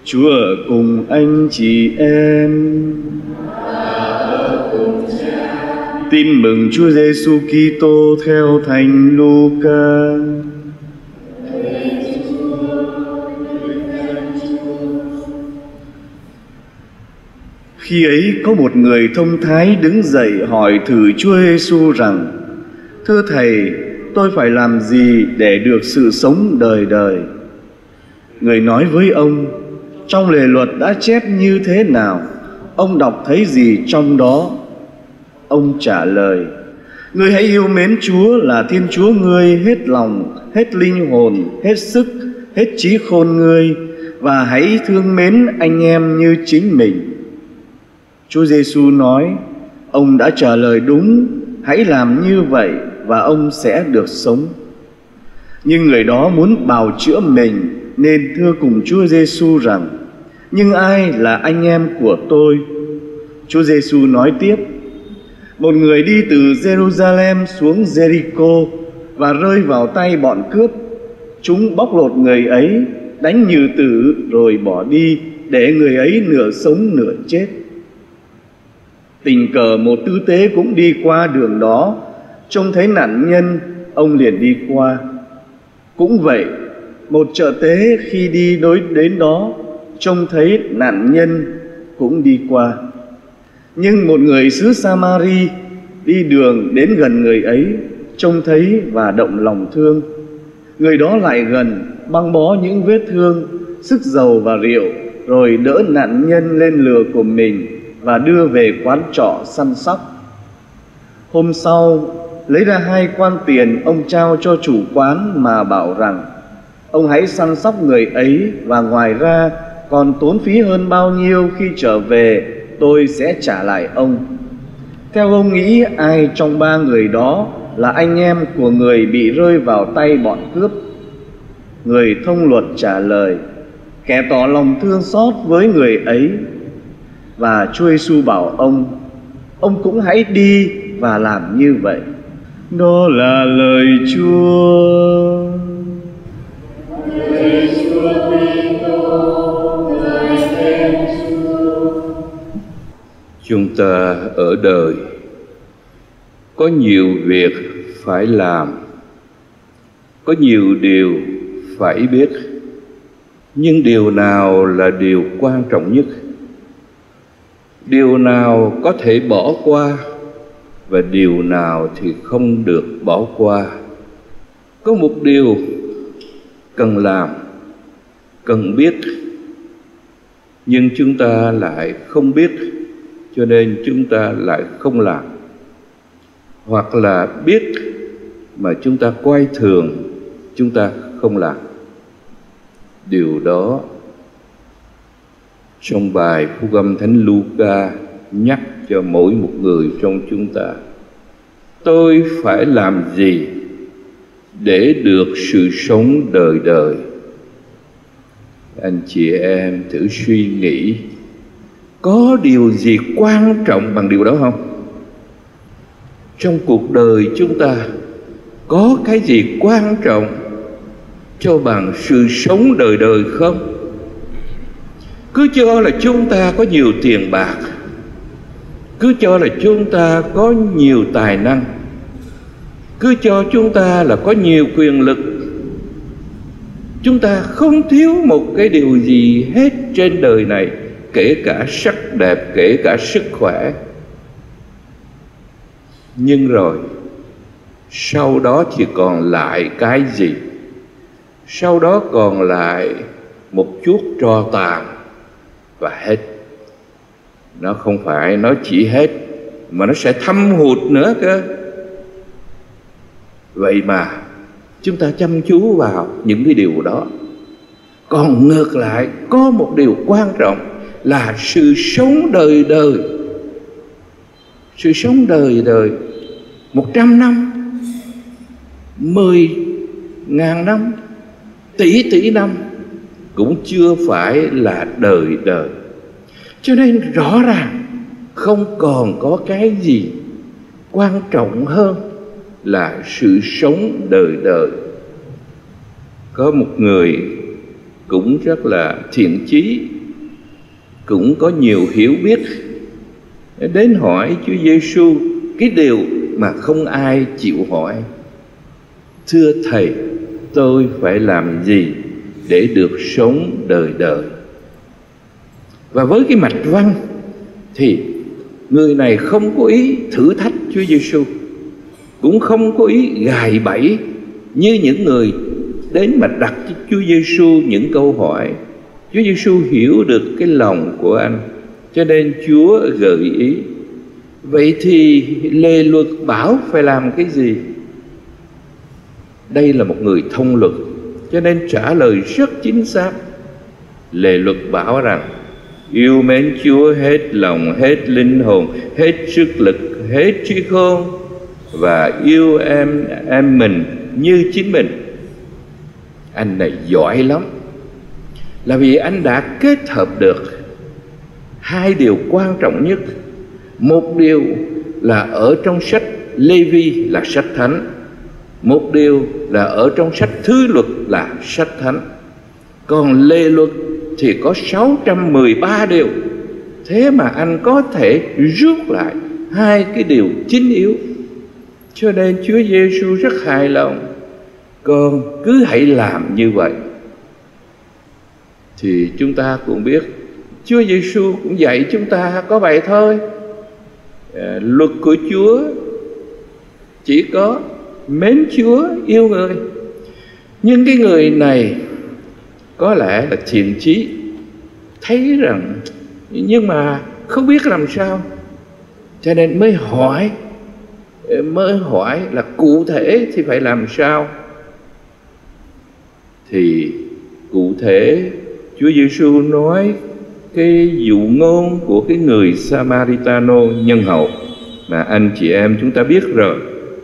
Chúa ở cùng anh chị em. Tin mừng Chúa Giêsu Kitô theo Thánh Luca. Khi ấy có một người thông thái đứng dậy hỏi thử Chúa Giêsu rằng: Thưa Thầy, tôi phải làm gì để được sự sống đời đời? Người nói với ông: Trong lề luật đã chép như thế nào? Ông đọc thấy gì trong đó? Ông trả lời: Ngươi hãy yêu mến Chúa là Thiên Chúa ngươi hết lòng, hết linh hồn, hết sức, hết trí khôn ngươi, và hãy thương mến anh em như chính mình. Chúa Giêsu nói: Ông đã trả lời đúng, hãy làm như vậy và ông sẽ được sống. Nhưng người đó muốn bào chữa mình nên thưa cùng Chúa Giêsu rằng: Nhưng ai là anh em của tôi? Chúa Giêsu nói tiếp: Một người đi từ Jerusalem xuống Jericho và rơi vào tay bọn cướp. Chúng bóc lột người ấy, đánh như tử rồi bỏ đi, để người ấy nửa sống nửa chết. Tình cờ một tư tế cũng đi qua đường đó, trông thấy nạn nhân, ông liền đi qua. Cũng vậy, một trợ tế khi đi đến đó, trông thấy nạn nhân cũng đi qua. Nhưng một người xứ Samari đi đường đến gần người ấy, trông thấy và động lòng thương. Người đó lại gần, băng bó những vết thương, sức dầu và rượu, rồi đỡ nạn nhân lên lừa của mình và đưa về quán trọ săn sóc. Hôm sau, lấy ra 2 quan tiền, ông trao cho chủ quán mà bảo rằng: Ông hãy săn sóc người ấy, và ngoài ra còn tốn phí hơn bao nhiêu khi trở về tôi sẽ trả lại ông. Theo ông nghĩ ai trong 3 người đó là anh em của người bị rơi vào tay bọn cướp? Người thông luật trả lời: Kẻ tỏ lòng thương xót với người ấy. Và Chúa Giêsu bảo ông cũng hãy đi và làm như vậy. Đó là lời Chúa. Chúng ta ở đời có nhiều việc phải làm, có nhiều điều phải biết, nhưng điều nào là điều quan trọng nhất? Điều nào có thể bỏ qua và điều nào thì không được bỏ qua? Có một điều cần làm, cần biết, nhưng chúng ta lại không biết, cho nên chúng ta lại không làm. Hoặc là biết mà chúng ta coi thường, chúng ta không làm. Điều đó trong bài Phúc âm Thánh Luca nhắc cho mỗi một người trong chúng ta: Tôi phải làm gì để được sự sống đời đời? Anh chị em thử suy nghĩ, có điều gì quan trọng bằng điều đó không? Trong cuộc đời chúng ta có cái gì quan trọng cho bằng sự sống đời đời không? Cứ cho là chúng ta có nhiều tiền bạc, cứ cho là chúng ta có nhiều tài năng, cứ cho chúng ta là có nhiều quyền lực, chúng ta không thiếu một cái điều gì hết trên đời này, kể cả sắc đẹp, kể cả sức khỏe. Nhưng rồi sau đó chỉ còn lại cái gì? Sau đó còn lại một chút tro tàn và hết. Nó không phải nó chỉ hết, mà nó sẽ thâm hụt nữa cơ. Vậy mà chúng ta chăm chú vào những cái điều đó. Còn ngược lại, có một điều quan trọng là sự sống đời đời. Sự sống đời đời 100 năm, 10.000 năm, tỷ năm cũng chưa phải là đời đời. Cho nên rõ ràng không còn có cái gì quan trọng hơn là sự sống đời đời. Có một người cũng rất là thiện chí, cũng có nhiều hiểu biết đến hỏi Chúa Giêsu cái điều mà không ai chịu hỏi. Thưa Thầy, tôi phải làm gì để được sống đời đời? Và với cái mạch văn thì người này không có ý thử thách Chúa Giêsu, cũng không có ý gài bẫy như những người đến mà đặt cho Chúa Giêsu những câu hỏi. Chúa Giêsu hiểu được cái lòng của anh, cho nên Chúa gợi ý. Vậy thì lề luật bảo phải làm cái gì? Đây là một người thông luật, cho nên trả lời rất chính xác. Lề luật bảo rằng yêu mến Chúa hết lòng, hết linh hồn, hết sức lực, hết trí khôn, và yêu em mình như chính mình. Anh này giỏi lắm, là vì anh đã kết hợp được hai điều quan trọng nhất. Một điều là ở trong sách Lê-vi là sách thánh, một điều là ở trong sách Thứ Luật là sách thánh. Còn lề luật thì có 613 điều. Thế mà anh có thể rút lại hai cái điều chính yếu. Cho nên Chúa Giêsu rất hài lòng. Con cứ hãy làm như vậy. Thì chúng ta cũng biết Chúa Giêsu cũng dạy chúng ta có vậy thôi. Luật của Chúa chỉ có mến Chúa, yêu người. Nhưng cái người này có lẽ là thiện chí, thấy rằng nhưng mà không biết làm sao, cho nên mới hỏi là cụ thể thì phải làm sao. Thì cụ thể Chúa Giêsu nói cái dụ ngôn của cái người Samaritano nhân hậu mà anh chị em chúng ta biết rồi.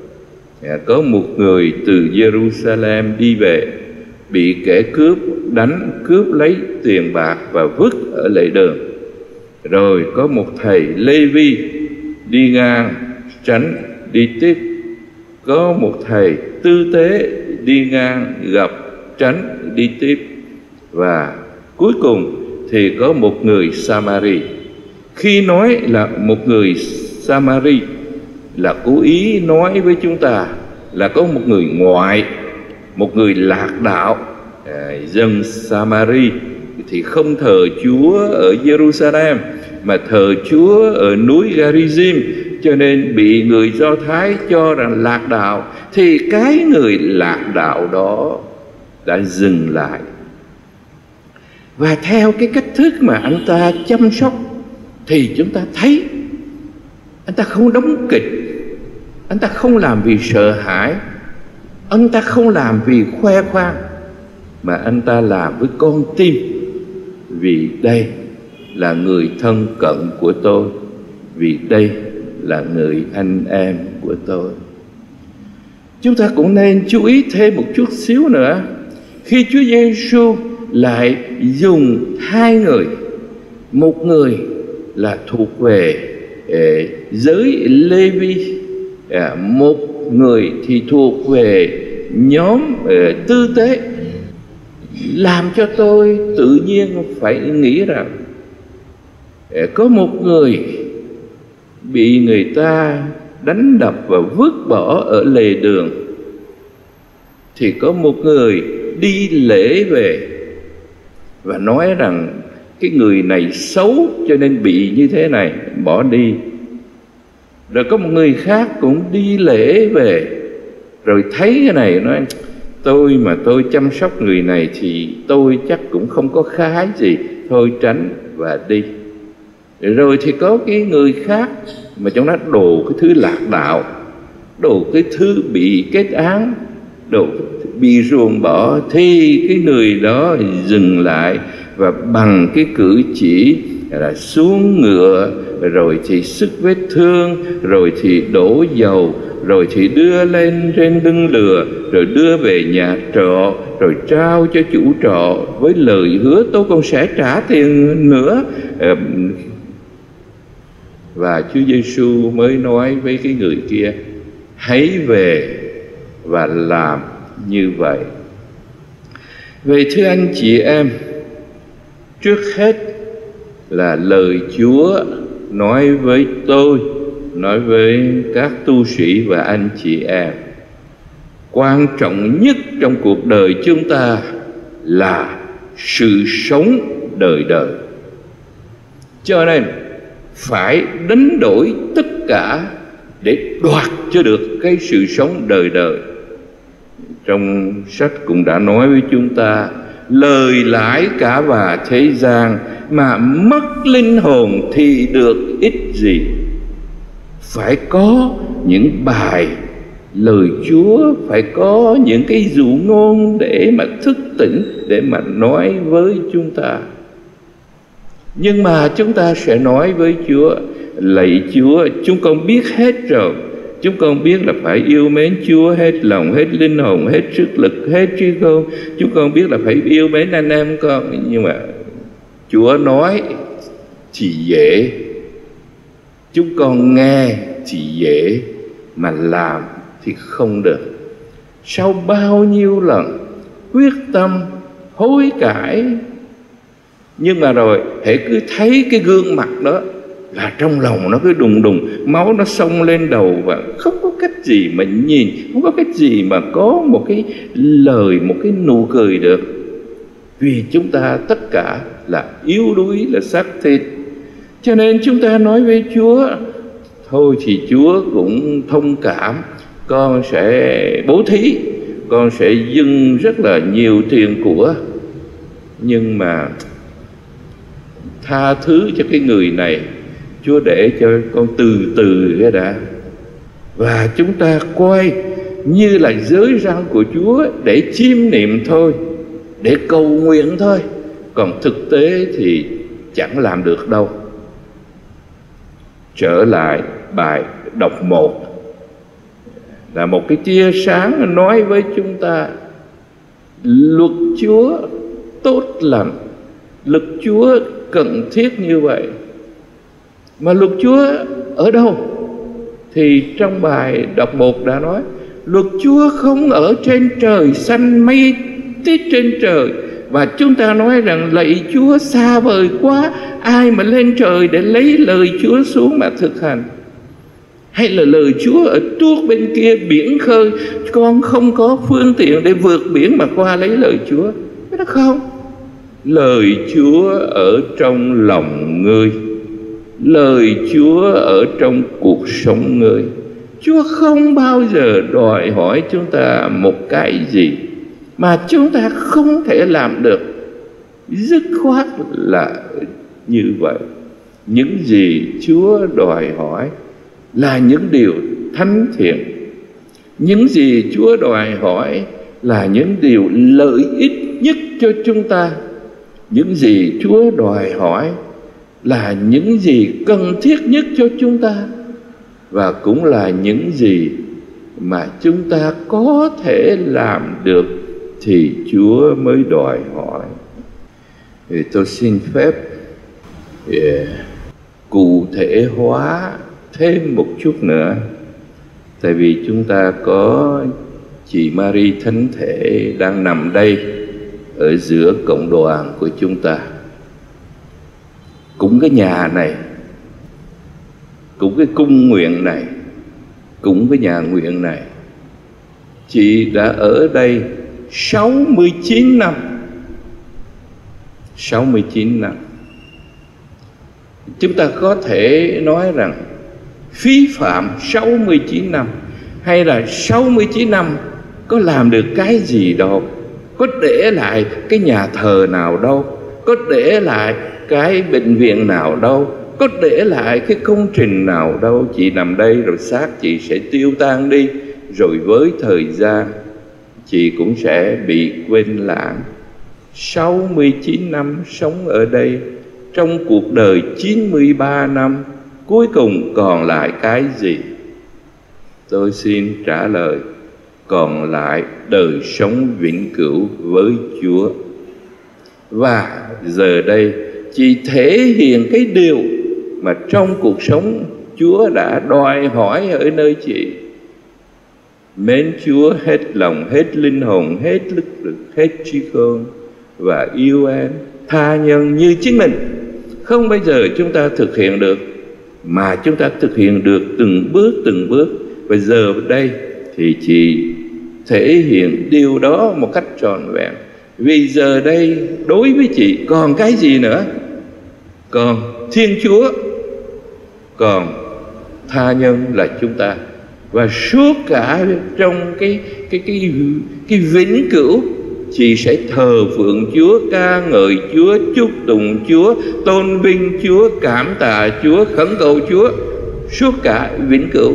Có một người từ Jerusalem đi về, bị kẻ cướp đánh, cướp lấy tiền bạc và vứt ở lề đường. Rồi có một thầy Lê-vi đi ngang tránh đi tiếp. Có một thầy tư tế đi ngang gặp tránh đi tiếp. Và cuối cùng thì có một người Samari. Khi nói là một người Samari là cố ý nói với chúng ta là có một người ngoại, một người lạc đạo. Dân Samari thì không thờ Chúa ở Jerusalem mà thờ Chúa ở núi Garizim, cho nên bị người Do Thái cho rằng lạc đạo. Thì cái người lạc đạo đó đã dừng lại, và theo cái cách thức mà anh ta chăm sóc thì chúng ta thấy anh ta không đóng kịch, anh ta không làm vì sợ hãi, anh ta không làm vì khoe khoang, mà anh ta làm với con tim. Vì đây là người thân cận của tôi, vì đây là người anh em của tôi. Chúng ta cũng nên chú ý thêm một chút xíu nữa. Khi Chúa Giêsu lại dùng hai người, một người là thuộc về giới Lê-vi, một người thì thuộc về nhóm tư tế, làm cho tôi tự nhiên phải nghĩ rằng có một người bị người ta đánh đập và vứt bỏ ở lề đường, thì có một người đi lễ về và nói rằng cái người này xấu cho nên bị như thế này, bỏ đi. Rồi có một người khác cũng đi lễ về, rồi thấy cái này nói tôi chăm sóc người này thì tôi chắc cũng không có khá gì, thôi tránh và đi. Rồi thì có cái người khác mà trong đó đồ cái thứ lạc đạo, đồ cái thứ bị kết án, đồ bị ruồng bỏ, thì cái người đó dừng lại và bằng cái cử chỉ là xuống ngựa, rồi thì sức vết thương, rồi thì đổ dầu, rồi thì đưa lên trên lưng lừa, rồi đưa về nhà trọ, rồi trao cho chủ trọ với lời hứa tôi còn sẽ trả tiền nữa. Và Chúa Giêsu mới nói với cái người kia, hãy về và làm như vậy. Vậy thưa anh chị em, trước hết là lời Chúa nói với tôi, nói với các tu sĩ và anh chị em. Quan trọng nhất trong cuộc đời chúng ta là sự sống đời đời. Cho nên phải đánh đổi tất cả để đoạt cho được cái sự sống đời đời. Trong sách cũng đã nói với chúng ta, lời lãi cả và thế gian mà mất linh hồn thì được ích gì. Phải có những bài lời Chúa, phải có những cái dụ ngôn để mà thức tỉnh, để mà nói với chúng ta. Nhưng mà chúng ta sẽ nói với Chúa: lạy Chúa, chúng con biết hết rồi. Chúng con biết là phải yêu mến Chúa hết lòng, hết linh hồn, hết sức lực, hết trí khôn. Chúng con biết là phải yêu mến anh em con. Nhưng mà Chúa nói thì dễ, chúng con nghe thì dễ, mà làm thì không được. Sau bao nhiêu lần quyết tâm hối cải, nhưng mà rồi hễ cứ thấy cái gương mặt đó là trong lòng nó cứ đùng đùng, máu nó xông lên đầu, và không có cách gì mà nhìn, không có cách gì mà có một cái lời, một cái nụ cười được. Vì chúng ta tất cả là yếu đuối, là xác thịt. Cho nên chúng ta nói với Chúa: thôi thì Chúa cũng thông cảm, con sẽ bố thí, con sẽ dâng rất là nhiều tiền của, nhưng mà tha thứ cho cái người này, Chúa để cho con từ từ cái đã. Và chúng ta coi như là giới răn của Chúa để chiêm niệm thôi, để cầu nguyện thôi, còn thực tế thì chẳng làm được đâu. Trở lại bài đọc 1 là một cái tia sáng nói với chúng ta: luật Chúa tốt lành, luật Chúa cần thiết như vậy. Mà luật Chúa ở đâu? Thì trong bài đọc 1 đã nói: luật Chúa không ở trên trời xanh mây tít trên trời. Và chúng ta nói rằng lạy Chúa xa vời quá, ai mà lên trời để lấy lời Chúa xuống mà thực hành? Hay là lời Chúa ở tuốt bên kia biển khơi, con không có phương tiện để vượt biển mà qua lấy lời Chúa? Cái đó không. Lời Chúa ở trong lòng ngươi, lời Chúa ở trong cuộc sống ngươi. Chúa không bao giờ đòi hỏi chúng ta một cái gì mà chúng ta không thể làm được. Dứt khoát là như vậy. Những gì Chúa đòi hỏi là những điều thánh thiện. Những gì Chúa đòi hỏi là những điều lợi ích nhất cho chúng ta. Những gì Chúa đòi hỏi là những gì cần thiết nhất cho chúng ta, và cũng là những gì mà chúng ta có thể làm được thì Chúa mới đòi hỏi. Thì tôi xin phép cụ thể hóa thêm một chút nữa. Tại vì chúng ta có chị Marie Thánh Thể đang nằm đây ở giữa cộng đoàn của chúng ta. Cũng cái nhà này, cũng cái cung nguyện này, cũng cái nhà nguyện này, chị đã ở đây 69 năm. 69 năm. Chúng ta có thể nói rằng phí phạm 69 năm, hay là 69 năm có làm được cái gì đâu, có để lại cái nhà thờ nào đâu, có để lại cái bệnh viện nào đâu, có để lại cái công trình nào đâu. Chị nằm đây rồi xác chị sẽ tiêu tan đi, rồi với thời gian chị cũng sẽ bị quên lãng. 69 năm sống ở đây, trong cuộc đời 93 năm, cuối cùng còn lại cái gì? Tôi xin trả lời: còn lại đời sống vĩnh cửu với Chúa. Và giờ đây chị thể hiện cái điều mà trong cuộc sống Chúa đã đòi hỏi ở nơi chị. Mến Chúa hết lòng, hết linh hồn, hết lực, hết trí khôn, và yêu em, tha nhân như chính mình, không bao giờ chúng ta thực hiện được, mà chúng ta thực hiện được từng bước. Và giờ đây thì chị thể hiện điều đó một cách trọn vẹn. Vì giờ đây đối với chị còn cái gì nữa? Còn Thiên Chúa, còn tha nhân là chúng ta. Và suốt cả trong cái vĩnh cửu, chị sẽ thờ phượng Chúa, ca ngợi Chúa, chúc tụng Chúa, tôn vinh Chúa, cảm tạ Chúa, khẩn cầu Chúa suốt cả vĩnh cửu,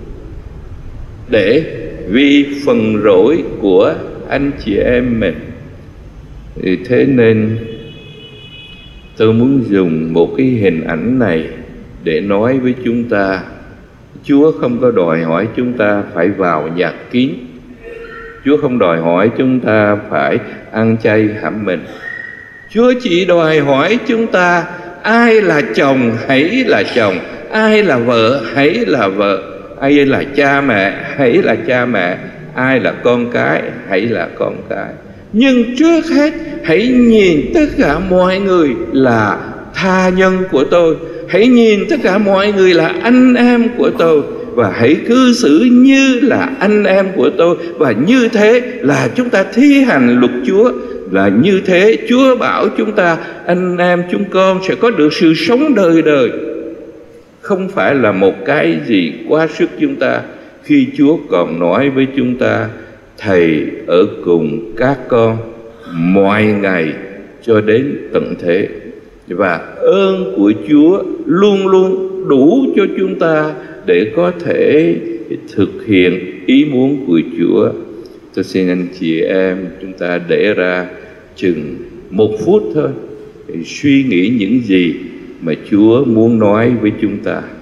để vì phần rỗi của anh chị em mình. Thế nên tôi muốn dùng một cái hình ảnh này để nói với chúng ta, Chúa không có đòi hỏi chúng ta phải vào nhà kín. Chúa không đòi hỏi chúng ta phải ăn chay hãm mình. Chúa chỉ đòi hỏi chúng ta, ai là chồng hãy là chồng, ai là vợ hãy là vợ, ai là cha mẹ hãy là cha mẹ, ai là con cái hãy là con cái. Nhưng trước hết hãy nhìn tất cả mọi người là tha nhân của tôi, hãy nhìn tất cả mọi người là anh em của tôi, và hãy cư xử như là anh em của tôi. Và như thế là chúng ta thi hành luật Chúa. Là như thế Chúa bảo chúng ta, anh em chúng con sẽ có được sự sống đời đời. Không phải là một cái gì quá sức chúng ta, khi Chúa còn nói với chúng ta, Thầy ở cùng các con mọi ngày cho đến tận thế. Và ơn của Chúa luôn luôn đủ cho chúng ta để có thể thực hiện ý muốn của Chúa. Tôi xin anh chị em chúng ta để ra chừng 1 phút thôi để suy nghĩ những gì mà Chúa muốn nói với chúng ta.